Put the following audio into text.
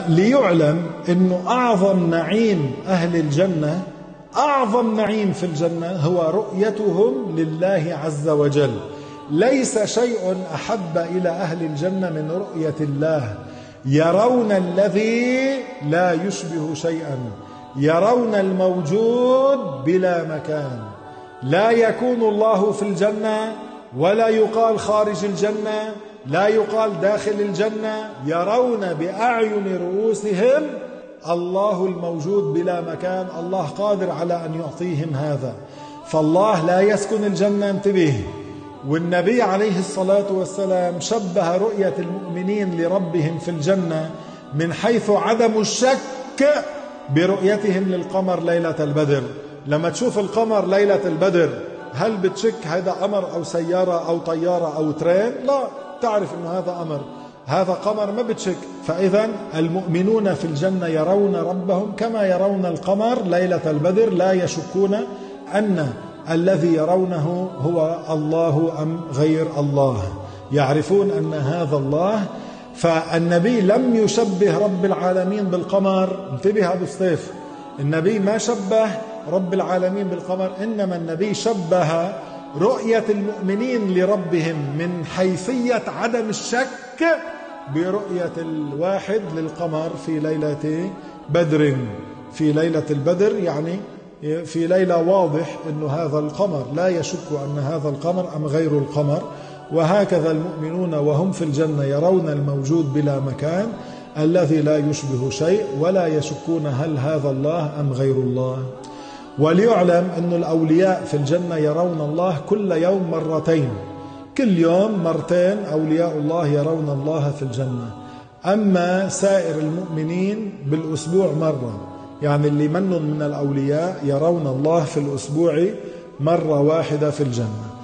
فليعلم أنه أعظم نعيم أهل الجنة، أعظم نعيم في الجنة هو رؤيتهم لله عز وجل. ليس شيء أحب إلى أهل الجنة من رؤية الله. يرون الذي لا يشبه شيئا، يرون الموجود بلا مكان. لا يكون الله في الجنة ولا يقال خارج الجنة، لا يقال داخل الجنة. يرون بأعين رؤوسهم الله الموجود بلا مكان. الله قادر على أن يعطيهم هذا. فالله لا يسكن الجنة، انتبه. والنبي عليه الصلاة والسلام شبه رؤية المؤمنين لربهم في الجنة من حيث عدم الشك برؤيتهم للقمر ليلة البدر. لما تشوف القمر ليلة البدر هل بتشك هذا قمر أو سيارة أو طيارة أو ترين؟ لا، تعرف أنه هذا قمر، هذا قمر، ما بتشك. فإذا المؤمنون في الجنة يرون ربهم كما يرون القمر ليلة البدر، لا يشكون أن الذي يرونه هو الله أم غير الله، يعرفون أن هذا الله. فالنبي لم يشبه رب العالمين بالقمر. انتبه أبو سطيف، النبي ما شبه رب العالمين بالقمر، إنما النبي شبه رؤية المؤمنين لربهم من حيثية عدم الشك برؤية الواحد للقمر في ليلة بدر. في ليلة البدر يعني في ليلة واضح أن هذا القمر، لا يشك أن هذا القمر أم غير القمر. وهكذا المؤمنون وهم في الجنة يرون الموجود بلا مكان الذي لا يشبه شيء، ولا يشكون هل هذا الله أم غير الله. وليعلم أن الأولياء في الجنة يرون الله كل يوم مرتين، كل يوم مرتين أولياء الله يرون الله في الجنة. أما سائر المؤمنين بالأسبوع مرة، يعني اللي منهم من الأولياء يرون الله في الأسبوع مرة واحدة في الجنة.